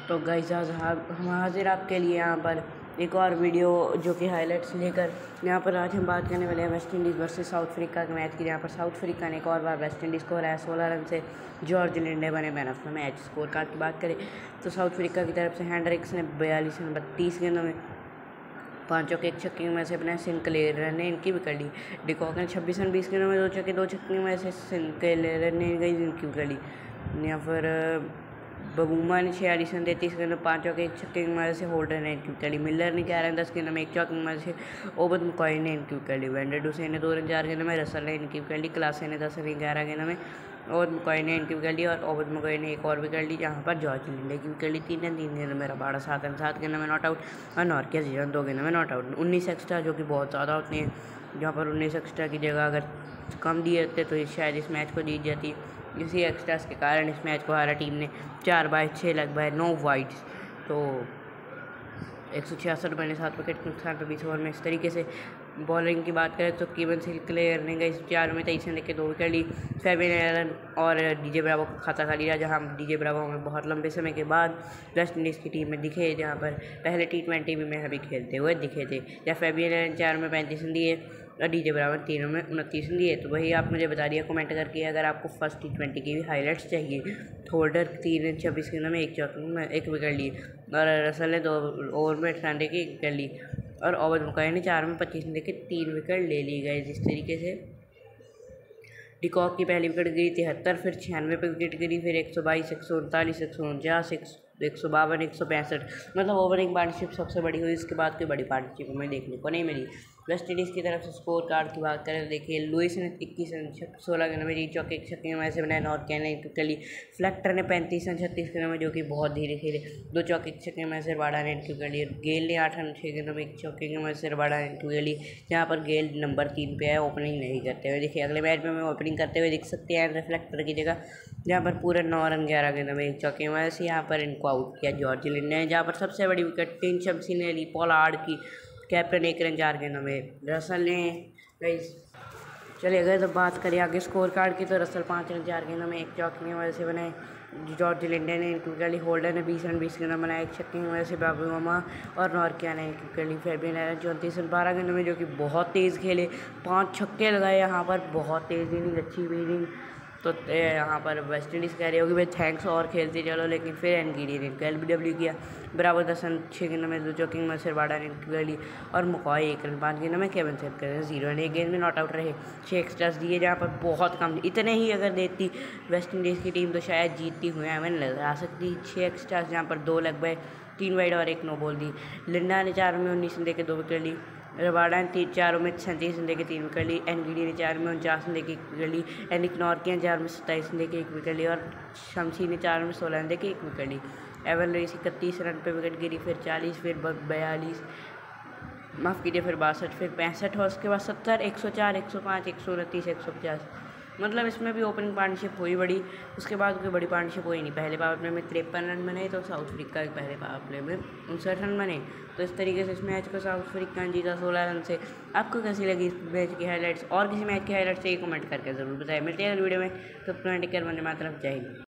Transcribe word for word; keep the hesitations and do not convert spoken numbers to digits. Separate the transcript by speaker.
Speaker 1: तो गाइस आज हम हाजिर आपके लिए यहाँ पर एक और वीडियो जो कि हाइलाइट्स लेकर यहाँ पर आज हम बात करने वाले हैं West Indies versus South Africa के मैच की, जहाँ पर साउथ अफ्रीका ने एक और बार वेस्ट इंडीज़ को हराया सोलह रन से। जॉर्ज लिंडे बने man of the match. Score card की बात करें तो साउथ अफ्रीका की तरफ से हेंड्रिक्स ने बयालीस रन बत्तीस गेंदों में पाँचों के एक छक्के में से अपने सिंक्लेयर ने इनकी विकेट ली। डिकॉक ने छब्बीस रन बीस गेंदों में दो छक्के दो छक्के में से सिंक्लेयर ने गई इनकी विकेट ली। या फिर बबूमा ने छियालीस रन तैंतीस गेंदों पाँचों के एक छक्के की मदद से होल्डर ने इनकी विकेट ली। मिलर ने ग्यारह रन दस गेंदों में एक चौके की मदद से ओबद मकॉय ने इनकी विकेट ली। वेंडर डुसे ने दो रन चार गेंदों में रसल ने इनकी विकेट ली। क्लासे ने दस रन ग्यारह गेंदों में और मकॉय ने इनकी विकेट ली और ओबद मकॉय ने एक और विकेट ली, जहाँ पर जॉर्ज लिंडे की विकेट ली। तीन रन तीन गेंदों में रबाड़ा सात रन सात गेंदों में नॉट आउट और नॉर्किया जीरो रन दो गेंदों में नॉट आउट। उन्नीस एक्स्ट्रा जो कि बहुत ज़्यादा होती हैं, जहाँ पर उन्नीस एक्स्ट्रा की जगह अगर कम दिए होते तो शायद इस मैच को जीत जाती। इसी एक्स्ट्रास के कारण इस मैच को हारा टीम ने। चार बाय छः लग बाय नौ वाइड्स, तो एक सौ छियासठ बने सात विकेट के नुकसान पर बीस ओवर में। इस तरीके से बॉलिंग की बात करें तो कीवन सिंक्लेयर ने गई चार में तेईस रन देके दो विकेट ली। फेबियन एलन और डीजे ब्रावो का खाता खाली रहा, जहाँ डीजे ब्रावो में बहुत लंबे समय के बाद वेस्ट इंडीज़ की टीम में दिखे, जहाँ पर पहले टी ट्वेंटी में अभी खेलते हुए दिखे थे। जहाँ फेबियन एलन चार में पैंतीस रन दिए और डीजे ब्रावो तीनों में उनतीस रन दिए। तो वही आप मुझे बता दिया कमेंट करके, अगर आपको फर्स्ट टी ट्वेंटी की भी हाईलाइट्स चाहिए। होल्डर तीन रन छब्बीस गेंदों में एक चौके में एक विकेट ली और रसल ने दो ओवर में अठारह की एक विकेट ली और ओबद मकॉय ने चार में पच्चीस देके तीन विकेट ले ली गई। जिस तरीके से डिकॉक की पहली विकेट गिरी तिहत्तर, फिर छियानवे पे विकेट गिरी, फिर एक सौ बाईस एक सौ उनतालीस एक सौ उनचास एक सौ बावन एक सौ पैंसठ, मतलब ओवरिंग पार्टनरशिप सबसे बड़ी हुई। इसके बाद कोई बड़ी पार्टनरशिप हमें देखने को नहीं मिली। वेस्ट इंडीज़ की तरफ से स्कोर कार्ड की बात करें, देखिए लुइस ने इक्कीस रन सोलह गेंदों में चौके एक छक्के में से बनाए। नॉर्किया ने एक विकेट ली। फ्लेक्टर ने पैंतीस रन छत्तीस गेंदों में, जो कि बहुत धीरे खेले, दो चौके एक छक्के में से रबाड़ा ने इनकी विकेट ली। गेल ने आठ रन छः गेंदों में एक चौके की मदद से रबाड़ा ने इनकी विकेट ली, जहाँ पर गेल नंबर तीन पे है ओपनिंग नहीं करते हुए। देखिए अगले मैच में हमें ओपनिंग करते हुए दिख सकते हैं रिफ्लेक्टर की जगह, जहाँ पर पूरे नौ रन ग्यारह गेंदों में एक चौके की मदद से यहाँ पर इनको आउट किया जॉर्ज लिंडे ने, जहाँ पर सबसे बड़ी विकेट टिन शम्सी ने ली पोलार्ड की। कैप्टन एक रन चार गेंदों में रसल ने गई। चलिए अगर तो बात करें आगे स्कोर कार्ड की, तो रसल पाँच रन चार गेंदों में एक चौके की वजह से बनाए। जॉर्ज लिंडे ने इनकी विकेट ली। होल्डर ने बीस रन बीस गेंदों बनाए एक छक्के की वजह से बाबूमा और नॉर्किया ने इनकी विकेट ली। फेबियन एलन चौंतीस रन बारह गेंदों में, जो कि बहुत तेज़ खेले, पाँच छक्के लगाए यहाँ पर, बहुत तेज़ इनिंग अच्छी भी इनिंग। तो यहाँ पर वेस्ट इंडीज़ कह रही होगी भाई थैंक्स और खेलते चलो, लेकिन फिर एनगिडी ने एल बी डब्ल्यू किया। बराबर दस रन छः गेंदों में दो चौके में से बाड़ा ने इनकी विकेट ली और मकॉय एक रन पाँच गेंदों में केवन सेट कर जीरो रन एक गेंद में नॉट आउट रहे। छः एक्स्ट्रास दिए, जहाँ पर बहुत कम, इतने ही अगर देती वेस्ट इंडीज़ की टीम तो शायद जीतती हुई हमें नजर आ सकती। छः एक्स्ट्रास जहाँ पर दो लग गए, तीन वाइड और एक नो बॉल दी। लिंडा ने चार में उन्नीस रन देके दो विकेट ली। रबाड़ा ने तीन चारों में सैंतीस रन देके तीन विकेट ली। एनगिडी ने चार में उनचास रन देके एक विकेट ली। एनिक नॉर्किया ने चार में सत्ताईस रन देके एक विकेट ली और शमसी ने चार में सोलह रन देके एक विकेट ली। एवन लुइस इकतीस रन पे विकेट गिरी, फिर चालीस, फिर बयालीस, माफ़ कीजिए, फिर बासठ, फिर पैंसठ और उसके बाद सत्तर, एक सौ चार, एक सौ पाँच, एक सौ उनतीस, एक सौ पचास। मतलब इसमें भी ओपनिंग पार्टनरशिप हुई बड़ी, उसके बाद कोई बड़ी पार्टनरशिप हुई नहीं। पहले पावर प्ले में तिरपन रन बने, तो साउथ अफ्रीका के पहले पावर प्ले में उनसठ रन बने। तो इस तरीके से इस मैच को साउथ अफ्रीका ने जीता सोलह रन से। आपको कैसी लगी इस मैच की हाईलाइट्स और किसी मैच की हाईलाइट्स चाहिए कमेंट करके ज़रूर बताएं। मिलते हैं वीडियो में, तो ट्वेंटी केयर बने मातरम, जय हिंद।